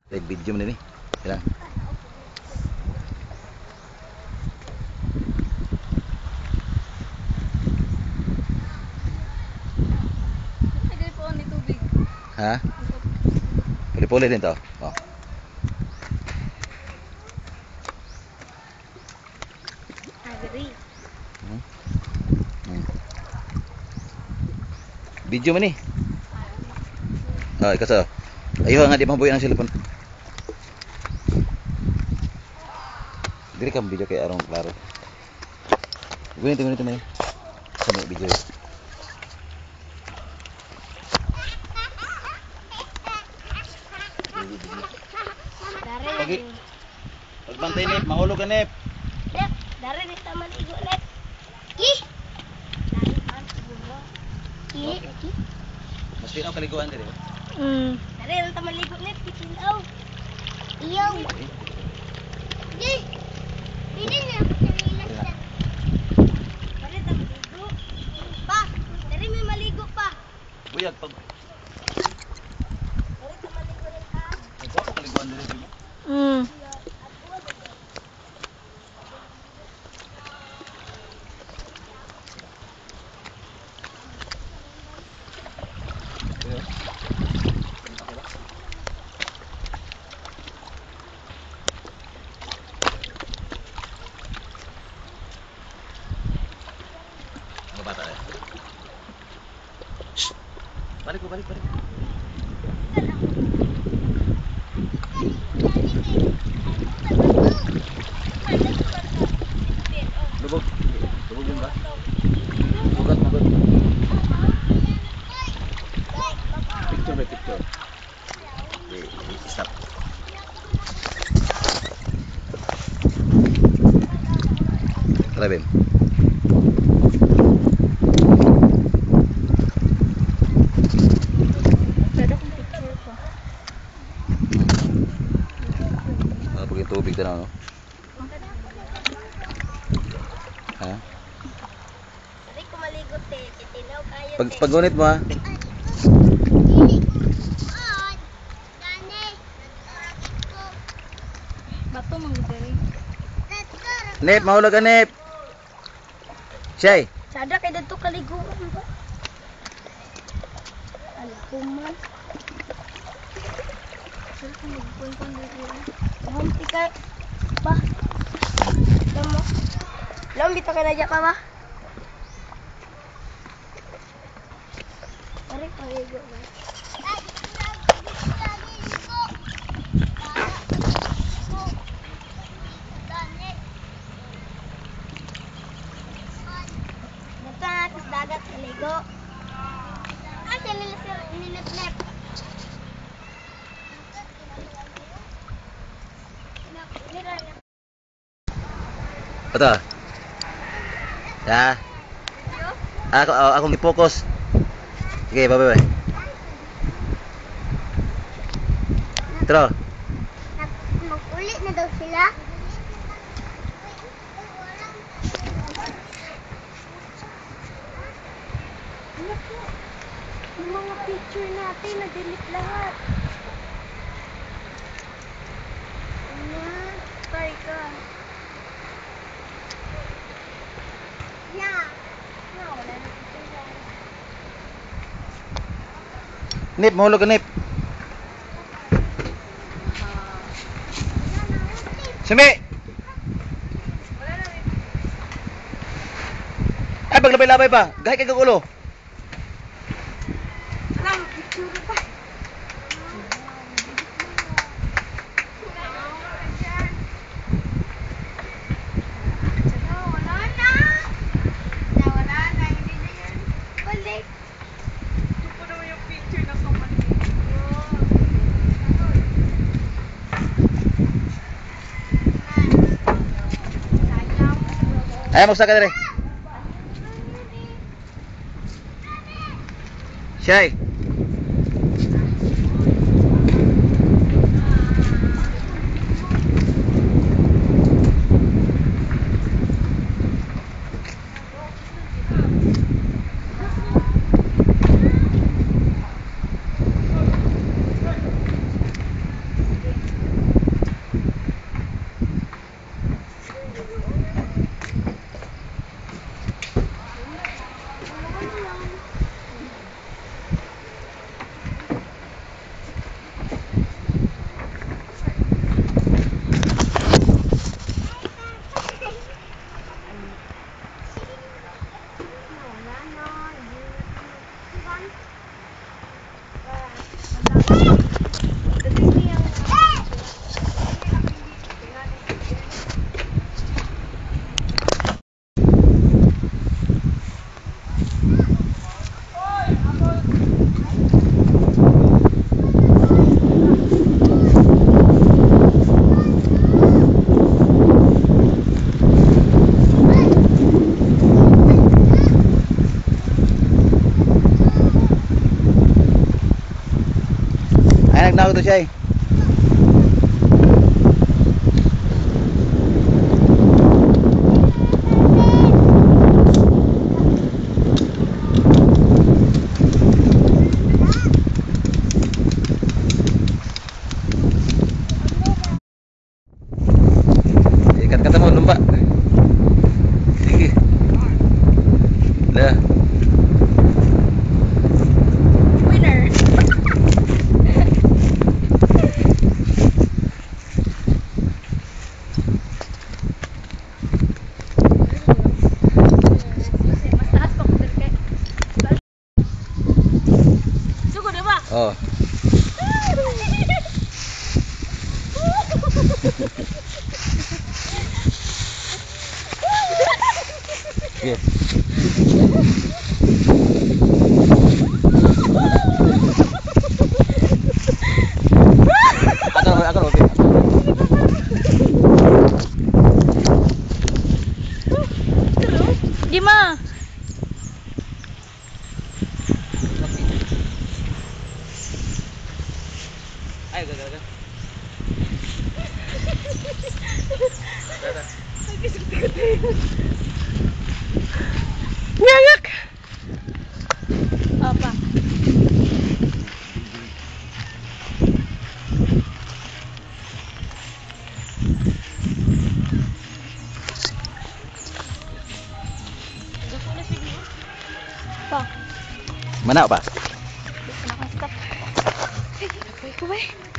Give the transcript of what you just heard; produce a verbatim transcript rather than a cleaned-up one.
Live video mo din eh. Kailang. Pwede po ni tubig. Ha? Puli-puli din to. Oh. Agree. Hmm. Hmm. Video mo ni. Oh, ikaw sa. Ayaw nga di mabuhay ang cellphone. Dili ka video kay arong klaro. Gunit gunit mo. Sa video. Pagi. Pagbantay nip, mahulog ka nip. Lep, dari di sa maligo lep. Ih. Dari man siguro. Ih, lagi. Mas pinaw kaliguan diri. Hmm. Dari lang ta maligo lep, kitinaw. Iyaw. Ih. Pili na pililas lep. Dari ta maligo. Pa, dari may maligo pa. Buyag pag. Dari ta maligo rin ka. Ikaw ka kaliguan diri. Hmm. Bata eh. Shh. Balik ko, balik, balik. Lubog. Lubog yun ba? Magot, magot. Picture by picture. Okay, stop. Tara, Bim. Pagin tubig na no? Ha? Dari ko maligo te, kitinaw kayo Pag te. pagunit mo ha. Bato mang dari. Nip, mahulog ka Nip. Shay. Sada kay dito kaliguan ba? Ala kuman. Sada kay magpon-pon dito. Mahom tikay. Ba. Lamo. Lam bitaw ka na dya ka ba? Ari paligo ba? Dito na sa dagat kaligo. Ay, sila nilip-lip. Ito. Ya. Ako ako akong i-focus. Sige, bye bye. Tro. Mag-ulit na daw sila. Yung mga picture natin, na-delete lahat. Ano? Try ka. Yeah. No, wala na picture. Nip, mahulog ka Nip. Sumi. Ay, paglabay-labay pa. Gahay kay kagulo. Alam, picture pa. Wala na. Wala na, hindi na yan. Balik. Ito po naman yung picture na kumalik. Ay, magsa ka dire. Shay. Tanaw to siya eh. Ikat kata mo lumba. Sige. Dah. Winner. Mas taas pa kung kay. Sugod na ba? Oh. Sige. Akan akan oke. Di ma. Ayo gagal gagal. Ngangak. Apa? Pa. Mana pak? Nakastop. Ay, ko ba?